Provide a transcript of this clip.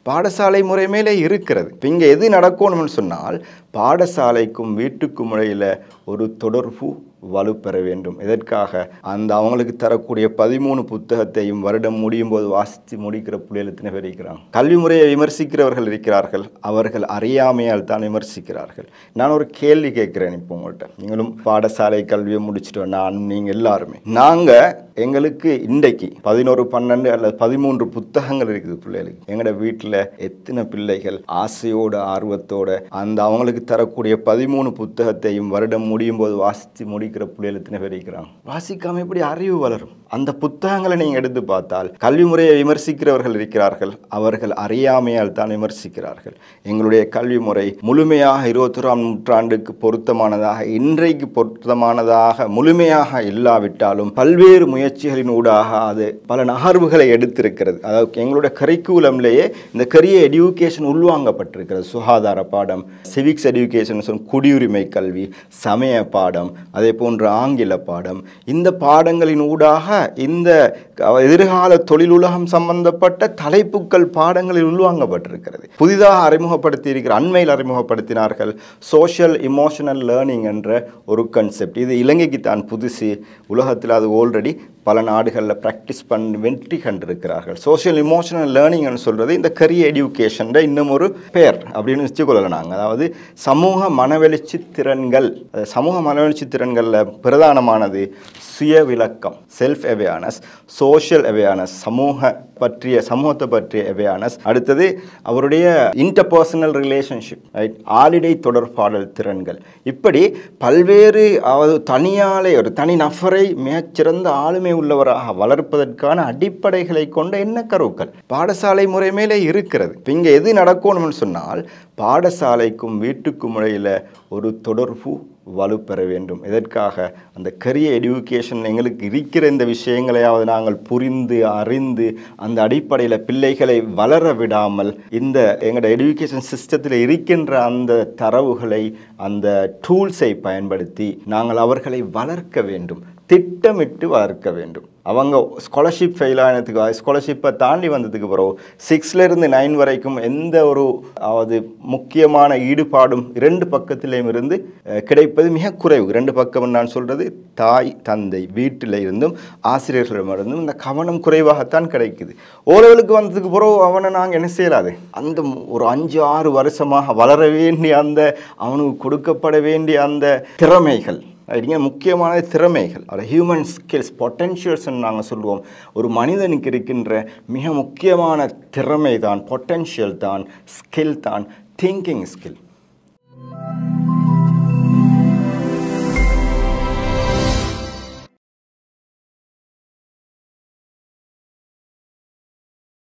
பாடசாலை முறை மேலே இருக்கிறது. இங்கே எது நடக்கணும்னு சொன்னால் பாடசாலைக்கும் வீட்டுக்கும் இடையில் ஒரு தொடர்பு வலுப்பெற வேண்டும். இதற்காக அந்த அவங்களுக்கு தரக்கூடிய 13 புத்தகத்தையும் வருடம் முடியும் போது வாசித்து முடிக்கிற பிள்ளைகள் எத்தனை பேர் இருக்கிறாங்க? கல்வி முறையை விமர்சிக்கிறவர்கள் இருக்கிறார்கள், அவர்கள் அறியாமையால் தான் விமர்சிக்கிறார்கள். நான் ஒரு கேள்வி கேட்கிறேன் இப்போ உங்கள்கிட்ட. நீங்களும் பாடசாலை கல்வியை முடிச்சுட்டு நான் நீங்கள் எல்லாருமே எங்களுக்கு இன்றைக்கு 11, 12 அல்லது 13 புத்தகங்கள் இருக்குது பிள்ளைகளுக்கு. எங்களோட வீட்டில் எத்தனை பிள்ளைகள் ஆசையோடு ஆர்வத்தோடு அந்த அவங்களுக்கு தரக்கூடிய 13 புத்தகத்தையும் வருடம் முடியும் போது வாசித்து முடிக்கிற பிள்ளைகள் எத்தனை பேர் இருக்கிறாங்க? வாசிக்காம எப்படி அறிவு வளரும்? அந்த புத்தகங்களை நீங்கள் எடுத்து பார்த்தால் கல்வி முறையை விமர்சிக்கிறவர்கள் இருக்கிறார்கள், அவர்கள் அறியாமையால் தான் விமர்சிக்கிறார்கள். எங்களுடைய கல்வி முறை முழுமையாக 21ஆம் நூற்றாண்டுக்கு பொருத்தமானதாக, இன்றைக்கு பொருத்தமானதாக முழுமையாக இல்லாவிட்டாலும் பல்வேறு முயற்சிகளின் ஊடாக அது பல நகர்வுகளை எடுத்திருக்கிறது. அதாவது எங்களுடைய கரிக்குலம்லேயே இந்த கரியர் எடியூகேஷன் உள்வாங்கப்பட்டிருக்கிறது. சுகாதார பாடம், சிவிக்ஸ் எடியூகேஷன், குடியுரிமை கல்வி, சமய பாடம், அதே போன்ற ஆங்கில பாடம், இந்த பாடங்களின் ஊடாக இந்த எதிர்கால தொழிலுலகம் சம்பந்தப்பட்ட தலைப்புகள் பாடங்களில் உள்வாங்கப்பட்டிருக்கிறது. புதிதாக அறிமுகப்படுத்தி இருக்கிற அண்மையில் அறிமுகப்படுத்தினார்கள் சோஷியல் இமோஷனல் லேர்னிங் என்ற ஒரு கான்செப்ட். இது இலங்கைக்கு தான் புதுசு, உலகத்தில் அது ஆல்ரெடி பல நாடுகளில் ப்ராக்டிஸ் பண்ணி வெற்றி கண்டிருக்கிறார்கள். சோஷியல் இமோஷனல் லேர்னிங்னு சொல்கிறது இந்த கரியர் எடியூகேஷன் இன்னும் ஒரு பேர் அப்படின்னு வச்சுக்கொள்ளலாம் நாங்கள். அதாவது சமூக மனவெழுச்சி திறன்கள். சமூக மனவெழுச்சி திறன்களில் பிரதானமானது சுய விளக்கம், செல்ஃப் அவேர்னஸ், சோஷியல் அவேர்னஸ், சமூகத்தை பற்றிய அவேர்னஸ். அடுத்தது அவருடைய இன்டர்பர்சனல் ரிலேஷன்ஷிப், ரைட், ஆளிடை தொடர்பாடல் திறன்கள். இப்படி பல்வேறு தனியாலே ஒரு தனி நபரை மிகச்சிறந்த ஆளுமை உள்ளவராக வளர்ப்பதற்கான அடிப்படைகளை கொண்ட எண்ணக்கருக்கள் பாடசாலை முறை மேலே இருக்கிறது. இங்கே எது நடக்கணும்னு சொன்னால் பாடசாலைக்கும் வீட்டுக்கும் இடையில் ஒரு தொடர்பு வலுப்பெற வேண்டும். இதற்காக அந்த கரியர் எடியூகேஷன் எங்களுக்கு இருக்கிற இந்த விஷயங்களையாவது நாங்கள் புரிந்து அறிந்து அந்த அடிப்படையில் பிள்ளைகளை வளர விடாமல் இந்த எங்களோட எடியூகேஷன் சிஸ்டத்தில் இருக்கின்ற அந்த தரவுகளை, அந்த டூல்ஸை பயன்படுத்தி நாங்கள் அவர்களை வளர்க்க வேண்டும், திட்டமிட்டு வளர்க்க வேண்டும். அவங்க ஸ்காலர்ஷிப் ஃபெயில் ஆனதுக்கு, ஸ்காலர்ஷிப்பை தாண்டி வந்ததுக்கு பிறகு 6லேருந்து 9 வரைக்கும் எந்த ஒரு முக்கியமான ஈடுபாடும் 2 பக்கத்திலேயும் இருந்து கிடைப்பது மிக குறைவு. 2 பக்கம் நான் சொல்கிறது தாய் தந்தை வீட்டில் இருந்தும் ஆசிரியர்களிடமிருந்தும் இந்த கவனம் குறைவாகத்தான் கிடைக்குது. ஓரளவுக்கு வந்ததுக்கு பிறகு அவனை நாங்கள் என்ன செய்யலாது, அந்த ஒரு 5-6 வருஷமாக வளர வேண்டிய அவனுக்கு கொடுக்கப்பட வேண்டிய அந்த திறமைகள், முக்கியமான திறமைகள், ஹியூமன் ஸ்கில்ஸ், பொட்டென்ஷியல்ஸ் நாங்கள் சொல்லுவோம். ஒரு மனிதனுக்கு இருக்கின்ற மிக முக்கியமான திறமை தான், பொட்டென்ஷியல் தான், ஸ்கில் தான் திங்கிங் ஸ்கில்.